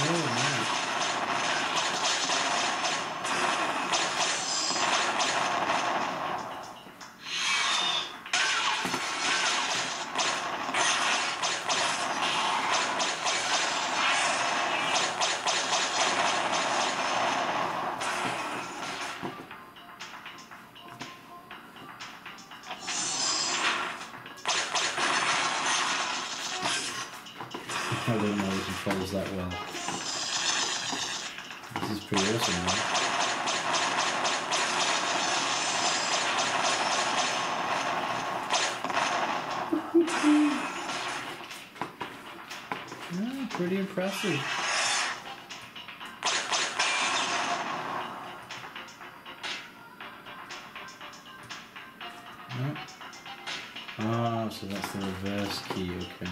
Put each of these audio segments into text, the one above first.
I don't know the controls that well. This is pretty awesome, man. Yeah, pretty impressive. No. Ah, so that's the reverse key, okay.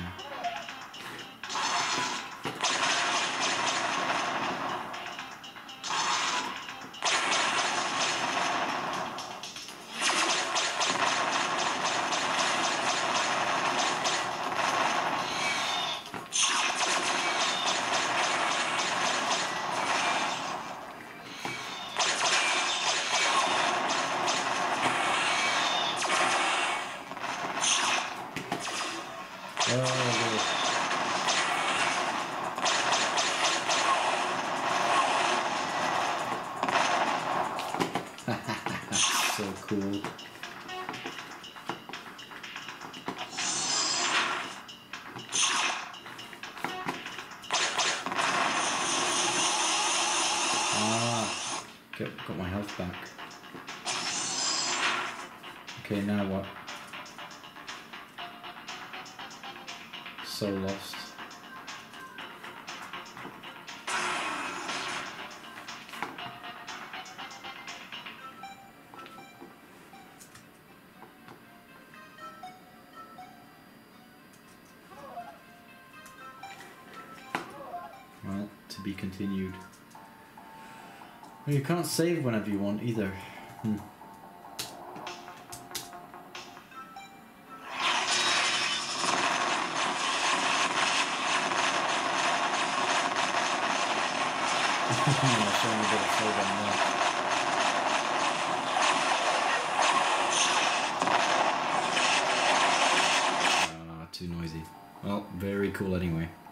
So cool. Got my health back. Okay, now what? So lost. Well, to be continued. Well, you can't save whenever you want either. Too noisy. Well, very cool anyway.